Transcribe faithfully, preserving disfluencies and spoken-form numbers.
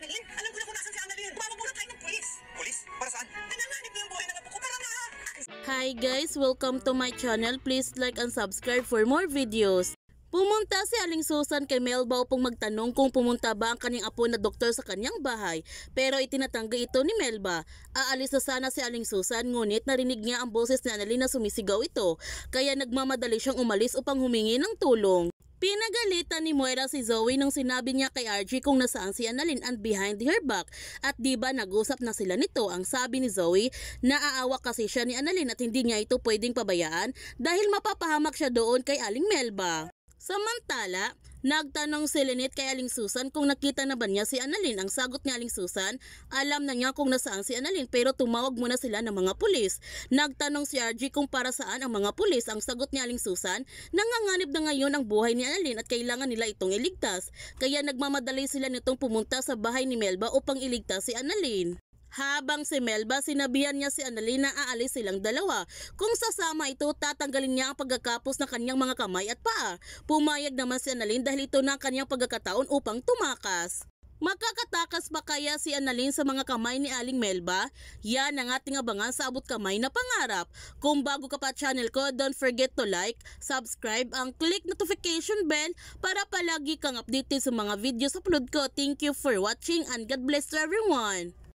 Annalyn? Alam ko na kung nasan si Annalyn. Tumawag muna tayo ng pulis. Pulis? Para saan? Nanganganib na yung buhay ng apo ko. Tara na! Hi guys! Welcome to my channel. Please like and subscribe for more videos. Pumunta si Aling Susan kay Melba upang magtanong kung pumunta ba ang kanyang apo na doktor sa kanyang bahay. Pero itinatanggi ito ni Melba. Aalis na sana si Aling Susan, ngunit narinig niya ang boses ni Annalyn na sumisigaw ito. Kaya nagmamadali siyang umalis upang humingi ng tulong. Pinagalitan ni Moira si Zoe nung sinabi niya kay R J kung nasaan si Annalyn and behind her back. At diba nag-usap na sila nito. Ang sabi ni Zoe, naaawa kasi siya ni Annalyn at hindi niya ito pwedeng pabayaan dahil mapapahamak siya doon kay Aling Melba. Samantala, nagtanong si Lynette kay Aling Susan kung nakita na ba niya si Annalyn. Ang sagot ni Aling Susan, alam na niya kung nasaan si Annalyn pero tumawag muna sila ng mga pulis. Nagtanong si R J kung para saan ang mga pulis. Ang sagot ni Aling Susan, nanganganib na ngayon ang buhay ni Annalyn at kailangan nila itong iligtas. Kaya nagmamadali sila nitong pumunta sa bahay ni Melba upang iligtas si Annalyn. Habang si Melba, sinabihan niya si Annalyn na aalis silang dalawa. Kung sasama ito, tatanggalin niya ang pagkakapos ng kanyang mga kamay at paa. Pumayag naman si Annalyn dahil ito na ang kanyang pagkakataon upang tumakas. Makakatakas ba kaya si Annalyn sa mga kamay ni Aling Melba? Yan ang ating abangan sa abot kamay na pangarap. Kung bago ka pa channel ko, don't forget to like, subscribe, ang click notification bell para palagi kang updated sa mga videos upload ko. Thank you for watching and God bless to everyone.